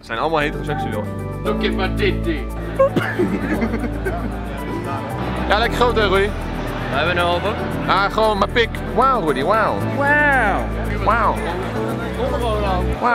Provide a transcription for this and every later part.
zijn allemaal heteroseksueel. Look at my titty. Ja, lekker groot hè, Rudy? We hebben een over. Ah, gewoon mijn pik. Wauw, Rudy, wauw. Wauw. Wauw. Wauw.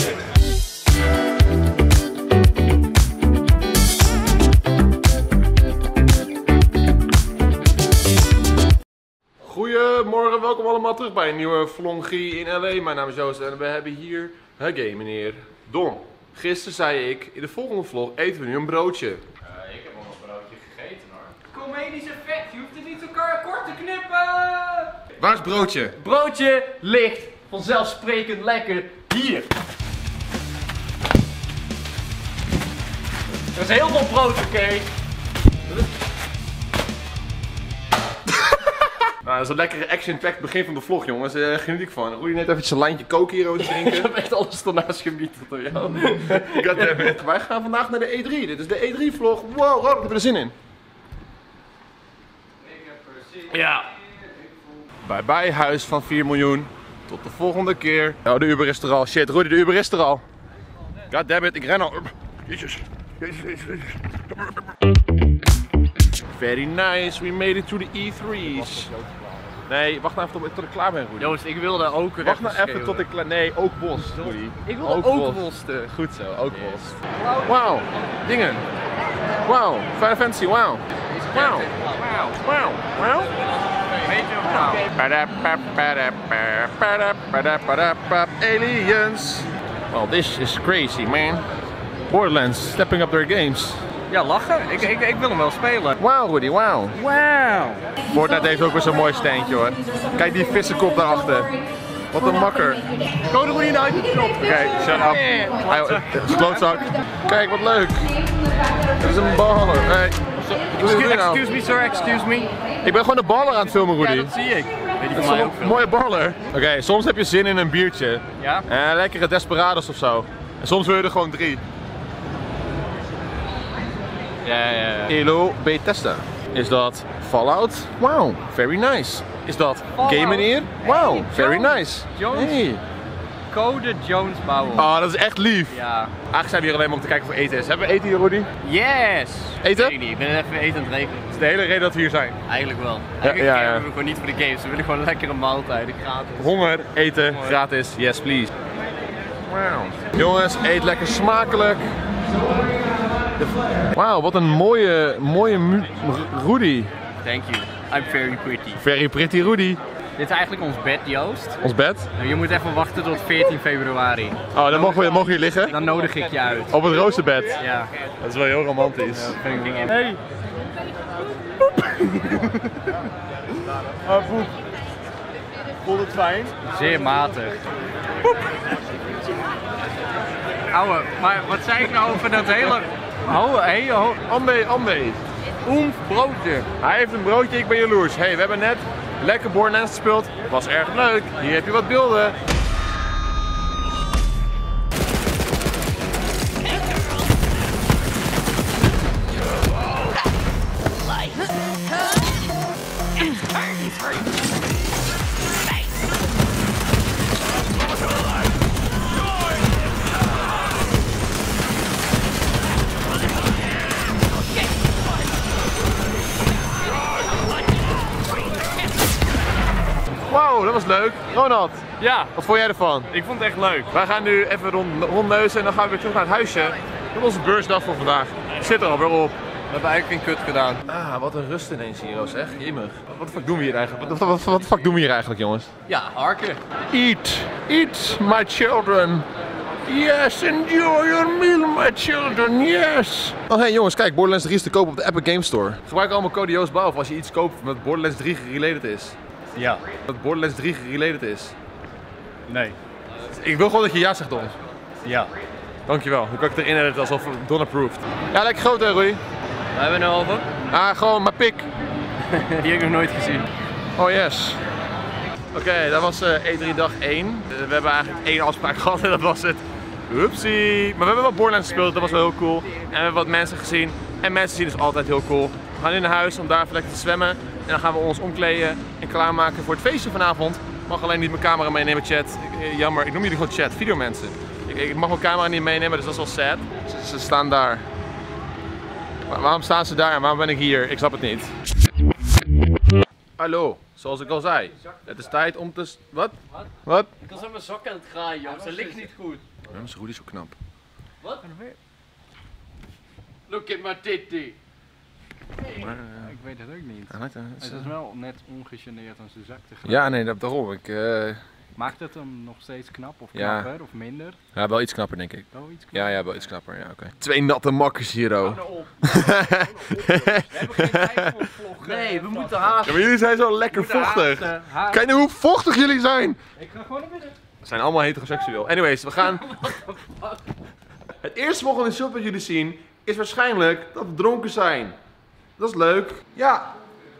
Goedemorgen, welkom allemaal terug bij een nieuwe vlongie in LA. Mijn naam is Joost en we hebben hier het game, meneer Don. Gisteren zei ik, in de volgende vlog eten we nu een broodje. Ik heb al een broodje gegeten hoor. Comedisch effect, je hoeft het niet zo kort te knippen. Waar is het broodje? Broodje ligt vanzelfsprekend lekker hier. Er is heel veel brood, oké? Nou, dat is een lekkere action-packed begin van de vlog, jongens. Geniet ik van. Rudy net even zijn lijntje coke hier over te drinken. Ik heb echt alles ernaast gebied door jou. Goddammit. Wij gaan vandaag naar de E3. Dit is de E3-vlog. Wow, ik heb er zin in. Ik heb er zin in. Ja. Bye bye, huis van 4 miljoen. Tot de volgende keer. Oh, de Uber is er al. Shit, Rudy, de Uber is er al. Goddammit, ik ren al. Jezus. Very nice, we made it to the E3's. Nee, wacht nou even tot ik klaar ben, Rudy. Joost, ik wilde ook Wacht nou even tot ik klaar... Nee, ook bos, Rudy. Ik wilde ook Wolsten. Goed zo, ook bos. Wauw, dingen. Wauw, Final Fantasy, wauw. Wauw. Wauw. Wauw. Aliens. Well, this is crazy, man. Borderlands stepping up their games. Ja, lachen. Ik wil hem wel spelen. Wauw, Rudy, wauw. Wauw. Fortnite heeft ook weer zo'n mooi steentje, hoor. Kijk die vissenkop daarachter. Wat een makker. Code Rudy uit de knop. Oké, shut up. Het is klootzak. Kijk, wat leuk. Het is een baller. Hey. Excuse me, sir, excuse me. Ik ben gewoon de baller aan het filmen, Rudy. Ja, dat zie ik. Weet je Dat van is mij ook een veel. mooie baller. Oké, soms heb je zin in een biertje. Ja? Lekkere Desperados of zo. En soms wil je er gewoon 3. Ja. Elo Bethesda. Is dat Fallout? Wow, very nice. Is dat Game Meneer? Wow, very nice. Jones. Hey. Code Jones bouwen. Oh, dat is echt lief. Ja. Eigenlijk zijn we hier alleen maar om te kijken of er eten is. Hebben we eten hier, Rudy? Yes! Eten? Weet ik niet, ik ben even eten aan het regelen. Dat is de hele reden dat we hier zijn. Eigenlijk wel. Ja, Eigenlijk ja. hebben we gewoon niet voor de games, we willen gewoon lekkere maaltijden, gratis. Honger, eten, gratis. Yes, please. Wow. Jongens, eet lekker smakelijk. Wauw, wat een mooie Rudy. Thank you. I'm very pretty. Very pretty Rudy. Dit is eigenlijk ons bed, Joost. Ons bed. Je moet even wachten tot 14 februari. Oh, dan mogen we hier liggen. Dan nodig ik je uit. Op het roosterbed. Ja. Dat is wel heel romantisch. Dat vind ik niet. Hey. Poep. Voelt het fijn? Zeer matig. Ouwe, maar wat zei ik nou over dat hele... Ambe. Oemf broodje. Hij heeft een broodje, ik ben jaloers. Hey, we hebben net lekker Borderlands gespeeld. Was erg leuk. Hier heb je wat beelden. Wow, dat was leuk. Ronald, Ja, wat vond jij ervan? ik vond het echt leuk. Wij gaan nu even rondneuzen en dan gaan we weer terug naar het huisje. Dat is onze beursdag voor vandaag. Zit er alweer op. We hebben eigenlijk geen kut gedaan. Ah, wat een rust ineens hier, zeg. Jemig. Wat de fuck doen we hier eigenlijk? Wat de fuck doen we hier eigenlijk, jongens? Ja, harken. Eat, my children. Yes, enjoy your meal, my children, yes. Oh hey jongens, kijk, Borderlands 3 is te koop op de Epic Games Store. Gebruik allemaal code JoostBouw als je iets koopt met Borderlands 3 gerelated is. Ja. Dat Borderlands 3 gerelated is. Nee. Ik wil gewoon dat je ja zegt, Don. Ja. Dankjewel. Dan kan ik het erin editen alsof Don approved. Ja, lekker groot hè, Rudy? We hebben een over. Ah, gewoon mijn pik. Die heb ik nog nooit gezien. Oh yes. Oké, dat was E3 dag 1. We hebben eigenlijk 1 afspraak gehad en dat was het. Oepsie. Maar we hebben wel Borderlands gespeeld, dat was wel heel cool. En we hebben wat mensen gezien. En mensen zien is altijd heel cool. We gaan nu naar huis om daar even lekker te zwemmen. En dan gaan we ons omkleden en klaarmaken voor het feestje vanavond. Mag alleen niet mijn camera meenemen, chat. Jammer, ik noem jullie gewoon chat, videomensen. Ik Ik mag mijn camera niet meenemen, dus dat is wel sad. Ze staan daar. Waarom staan ze daar en waarom ben ik hier? Ik snap het niet. Hallo, zoals ik al zei. Het is tijd om te... Wat? Wat? Ik was aan mijn zak aan het graaien, jongens. Dat ligt niet goed. Waarom is Rudy zo knap? Wat? Look at my titty. Ik weet het ook niet. Het Het is wel net ongegeneerd aan zijn zak te gaan. Ja, nee, daarom. Maakt het hem nog steeds knap of Ja. knapper of minder? Ja, wel iets knapper denk ik. Wel iets knapper? Ja, wel iets knapper. Ja, oké. Twee natte makkers hier, oh. We hebben geen tijd voor vloggen. Nee, we moeten haasten. Ja, maar jullie zijn zo lekker vochtig. Kijk nou hoe vochtig jullie zijn. Ik ga gewoon naar binnen. We zijn allemaal heteroseksueel. Anyways, we gaan... Het eerste volgende shot wat jullie zien is waarschijnlijk dat we dronken zijn. Dat is leuk. Ja.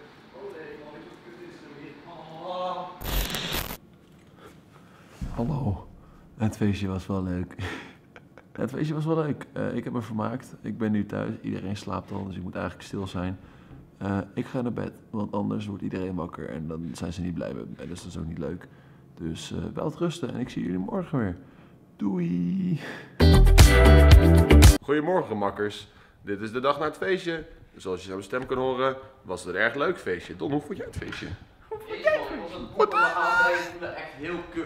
Hallo, het feestje was wel leuk. Het feestje was wel leuk. Ik heb me vermaakt. Ik ben nu thuis. Iedereen slaapt al, dus ik moet eigenlijk stil zijn. Ik ga naar bed, want anders wordt iedereen wakker en dan zijn ze niet blij met me. Dus dat is ook niet leuk. Dus wel rusten en ik zie jullie morgen weer. Doei! Goedemorgen makkers. Dit is de dag na het feestje. Zoals je aan mijn stem kan horen, was het een erg leuk feestje. Don, hoe vond jij het feestje? Wat een echt heel kut.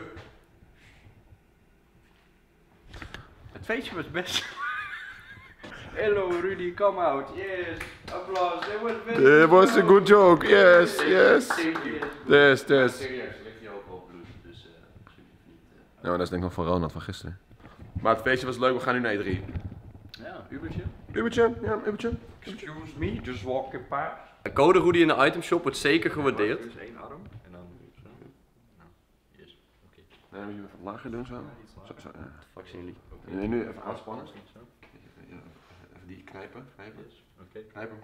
Het feestje was best. Hello Rudy, come out. Yes. Applaus. It was a good joke. Yes, yes. Yes, yes. Serieus, ligt hier ook al bloed, dus Nou, dat is denk ik nog van Ronald van gisteren. Maar het feestje was leuk, we gaan nu naar E3. ja, Ubertje. Ubertje, ja, Ubertje. Excuse me, just walking past. De code Rudy in de itemshop wordt zeker gewaardeerd. Dus één arm en dan zo. Yes, oké. Nee, moet je even lager doen zo. Zo, ja. Fuck zijn jullie. Nee, nu even aanspannen. Ja, even die knijpen. Oké. Knijpen.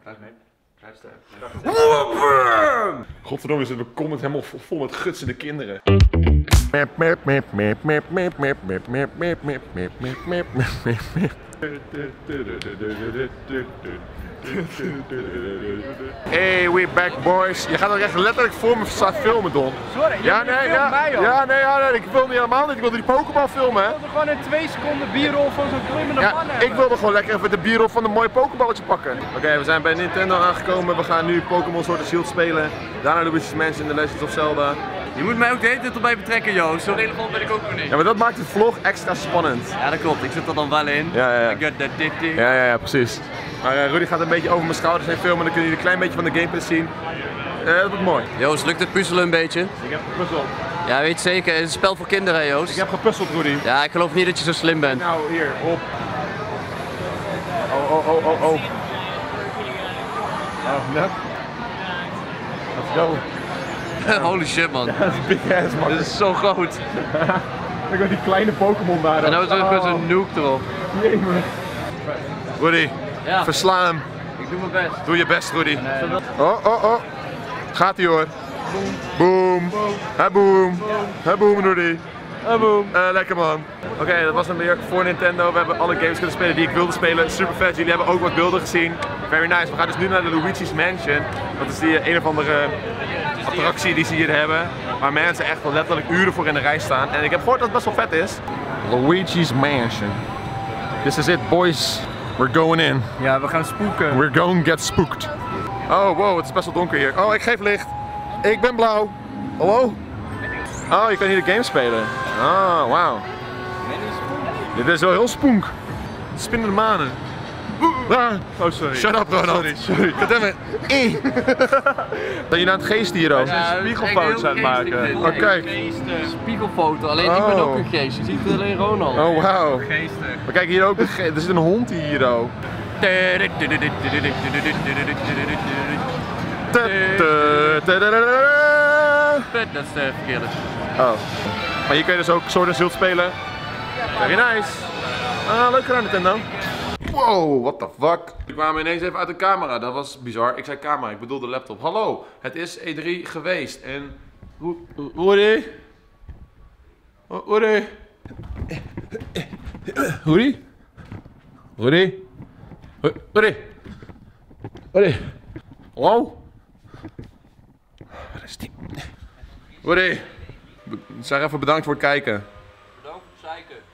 Godverdomme, zit mijn comment helemaal vol met gutsende kinderen. Hey, we back boys. Je gaat ook echt letterlijk voor me staan filmen, Don. Sorry, Ja, nee, ik wil niet helemaal niet. Ik wilde die Pokémon filmen, hè. Ik wilde gewoon in 2 seconden bierrol van zo'n klimmende Ja, pan hebben. ik wilde gewoon lekker even de bierrol van een mooi Pokéballetje pakken. Oké, we zijn bij Nintendo aangekomen. We gaan nu Pokémon Sword and Shield spelen. Daarna Luigi's Mansion, The Legends of Zelda. Je moet mij ook de hele tijd erbij betrekken, Joost. Zo relevant ben ik ook nog niet. Ja, maar dat maakt de vlog extra spannend. Ja, dat klopt. Ik zit er dan wel in. Ja. I got that titty. Ja, precies. Maar Rudy gaat een beetje over mijn schouders heen filmen. Dan kun je een klein beetje van de gameplay zien. Dat wordt mooi. Joost, lukt het puzzelen een beetje? Ik heb gepuzzeld. Ja, weet je zeker. Het is een spel voor kinderen, hè, Joost. Ik heb gepuzzeld, Rudy. Ja, ik geloof niet dat je zo slim bent. Nou, hier, op. Oh. Oh, net. Let's go. Holy shit, man. Dat is big ass, man. Dit is zo groot. Ik heb die kleine Pokémon daar. En nou is er ook zo'n nuke erop. Rudy, Ja, versla hem. ik doe mijn best. Doe je best, Rudy. Oh. Gaat-ie hoor. Boom. Boom. Boom, Rudy. Boom. Lekker man. Oké, dat was hem weer voor Nintendo. We hebben alle games kunnen spelen die ik wilde spelen. Super vet. Jullie hebben ook wat beelden gezien. Very nice. We gaan dus nu naar de Luigi's Mansion. Dat is die een of andere attractie die ze hier hebben. Waar mensen echt wel letterlijk uren voor in de rij staan. En ik heb gehoord dat het best wel vet is. Luigi's Mansion. This is it, boys. We're going in. Ja, we gaan spoeken. We're going to get spooked. Oh, wow, het is best wel donker hier. Oh, ik geef licht. Ik ben blauw. Hallo? Oh, je kan hier de game spelen. Oh, wauw. Dit is wel heel spook. Spinnende manen. Ah. Oh, sorry. Shut up, Ronald. Sorry. Goddammit. Ben je nou het geest hier ook? spiegelfoto's aan het maken. Oh, kijk. Spiegelfoto, alleen ik ben ook een geest. Je ziet alleen Ronald. Oh, wauw. Geestig. Maar kijk hier ook, er zit een hond hier ook. Dat is de verkeerde. Oh. Maar hier kun je dus ook Sword and Shield spelen. Very nice. Leuk gedaan Nintendo. Wow, what the fuck. We kwamen ineens even uit de camera, dat was bizar. Ik zei camera, ik bedoel de laptop. Hallo, het is E3 geweest en... Rudy? Rudy? Rudy? Rudy? Rudy? Rudy? Hallo? Waar is die? Rudy? Zeg even bedankt voor het kijken. Bedankt voor het zeiken.